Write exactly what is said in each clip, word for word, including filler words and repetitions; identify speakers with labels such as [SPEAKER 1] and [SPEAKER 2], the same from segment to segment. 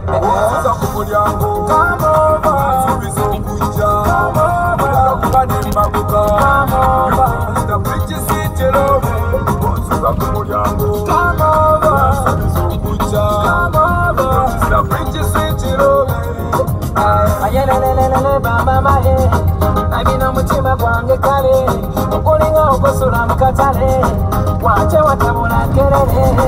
[SPEAKER 1] Onsuza ku mulyango nsuubiza okujja oyagala kuba nembaguka Mister Pretty Sweet Love onsuza ku mulyango nsuubiza okujja Mister Pretty Sweet Love ayelelelele bamba maye nabina mutima gwange kale okulinga okusula mu katale wate watabula nkerere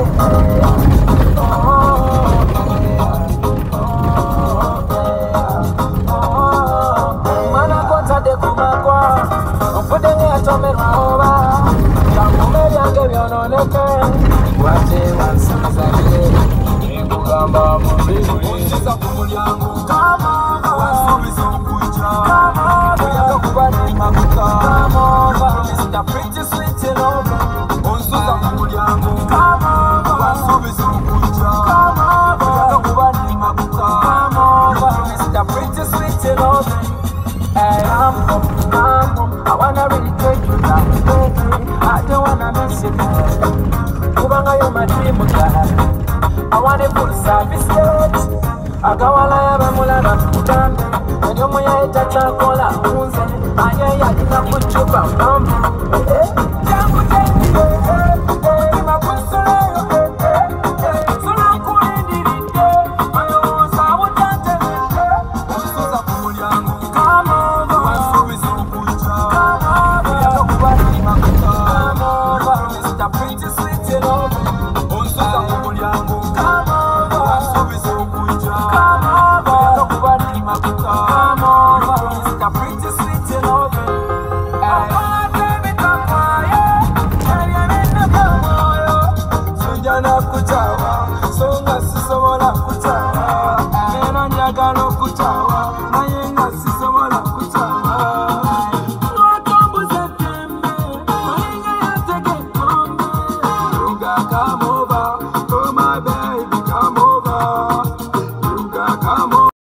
[SPEAKER 1] mwana kontadde kumakwa onfudde ngeyatomerwa oba kankume byange byononeke wate wansamizanye enkugamba mubiri onsuza ku mulyango wansuubiza okujja oyagala kuba nembaguka Mister Pretty Sweet Love onsuuza ku mulyango wansuubiza okujja oyagala kuba nembaguka Mister Pretty Sweet Love I'm home, I'm home. I wanna really take you down, baby. I don't wanna miss you. Kubanga you're my dream guy. I want a full service yet. Agawala yabamulaba kutambe Enyo moya etachakola unze Aye ya dina kuchupa mbambe Jambu jengi Mutima kusuleyo Sula kulindiride Ayo uza utante Onsuza ku mulyango wansuubiza okujja oyagala kuba nembaguka Mister Pretty Sweet Love onsuuza ku mulyango wansuubiza okujja oyagala kuba nembaguka Mister Pretty Sweet Love sonja nakutawa songa sisobola kutawa nena njagala okutawa